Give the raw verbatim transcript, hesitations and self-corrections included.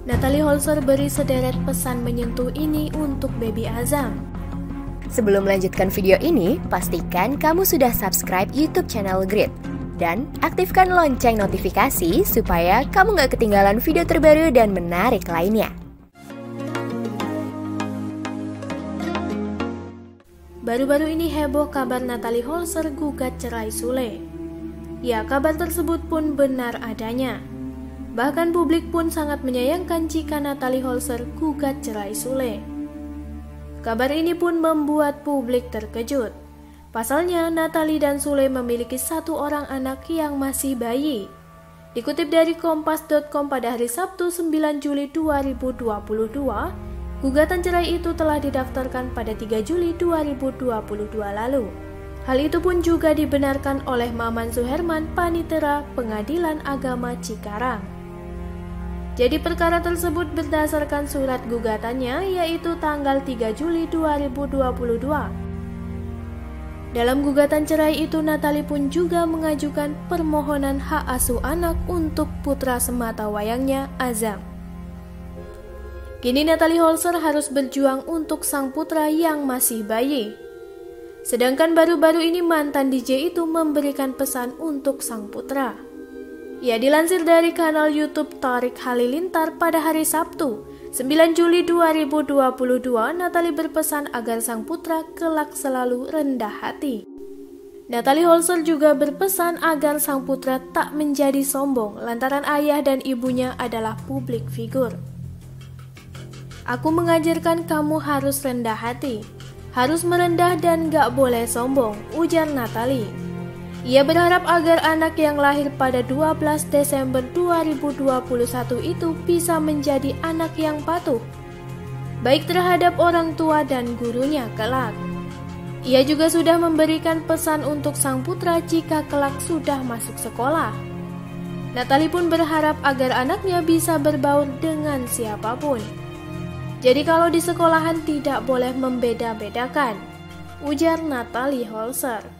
Natalie Holzer beri sederet pesan menyentuh ini untuk baby Azam. Sebelum melanjutkan video ini, pastikan kamu sudah subscribe YouTube channel Grit dan aktifkan lonceng notifikasi supaya kamu gak ketinggalan video terbaru dan menarik lainnya. Baru-baru ini heboh kabar Natalie Holzer gugat cerai Sule. Ya, kabar tersebut pun benar adanya. Bahkan publik pun sangat menyayangkan jika Natalie Holzer gugat cerai Sule. Kabar ini pun membuat publik terkejut. Pasalnya, Natalie dan Sule memiliki satu orang anak yang masih bayi. Dikutip dari kompas titik com pada hari Sabtu sembilan Juli dua ribu dua puluh dua, gugatan cerai itu telah didaftarkan pada tiga Juli dua ribu dua puluh dua lalu. Hal itu pun juga dibenarkan oleh Maman Suherman, Panitera Pengadilan Agama Cikarang. Jadi perkara tersebut berdasarkan surat gugatannya, yaitu tanggal tiga Juli dua ribu dua puluh dua. Dalam gugatan cerai itu, Natalie pun juga mengajukan permohonan hak asuh anak untuk putra sematawayangnya, Azam. Kini Natalie Holzer harus berjuang untuk sang putra yang masih bayi. Sedangkan baru-baru ini mantan D J itu memberikan pesan untuk sang putra. Ya, dilansir dari kanal YouTube Tariq Halilintar pada hari Sabtu, sembilan Juli dua ribu dua puluh dua, Natalie berpesan agar sang putra kelak selalu rendah hati. Natalie Holzer juga berpesan agar sang putra tak menjadi sombong lantaran ayah dan ibunya adalah publik figur. Aku mengajarkan kamu harus rendah hati, harus merendah dan gak boleh sombong, ujar Natalie. Ia berharap agar anak yang lahir pada dua belas Desember dua ribu dua puluh satu itu bisa menjadi anak yang patuh, baik terhadap orang tua dan gurunya kelak. Ia juga sudah memberikan pesan untuk sang putra jika kelak sudah masuk sekolah. Natalie pun berharap agar anaknya bisa berbaur dengan siapapun. Jadi kalau di sekolahan tidak boleh membeda-bedakan, ujar Natalie Holzer.